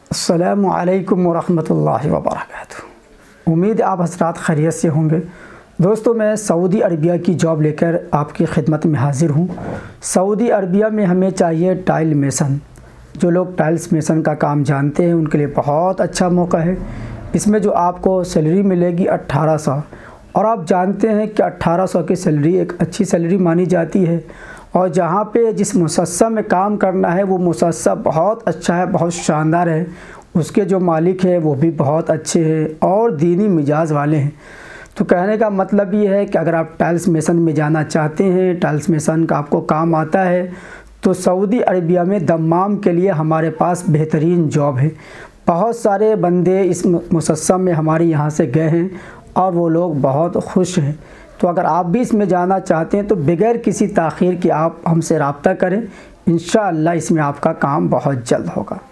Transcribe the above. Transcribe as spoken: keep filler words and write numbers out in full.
अस्सलामु अलैकुम वरहमतुल्लाहि वबरकातुहू। उम्मीद आप हज़रात खैरियत से होंगे। दोस्तों, मैं सऊदी अरबिया की जॉब लेकर आपकी खिदमत में हाज़िर हूँ। सऊदी अरबिया में हमें चाहिए टाइल मेसन। जो लोग टाइल्स मेसन का काम जानते हैं उनके लिए बहुत अच्छा मौका है। इसमें जो आपको सैलरी मिलेगी अट्ठारह सौ, और आप जानते हैं कि अट्ठारह सौ की सैलरी एक अच्छी सैलरी मानी जाती है। और जहाँ पे जिस मुसस्सा में काम करना है वो मुसस्सा बहुत अच्छा है, बहुत शानदार है। उसके जो मालिक हैं वो भी बहुत अच्छे हैं और दीनी मिजाज वाले हैं। तो कहने का मतलब ये है कि अगर आप टाइल्स मेसन में जाना चाहते हैं, टाइल्स मेसन का आपको काम आता है, तो सऊदी अरबिया में दम्माम के लिए हमारे पास बेहतरीन जॉब है। बहुत सारे बंदे इस मुसस्सा में हमारे यहाँ से गए हैं और वो लोग बहुत खुश हैं। तो अगर आप भी इसमें जाना चाहते हैं तो बग़ैर किसी ताख़ीर के आप हमसे रब्ता करें। इंशाअल्लाह इसमें आपका काम बहुत जल्द होगा।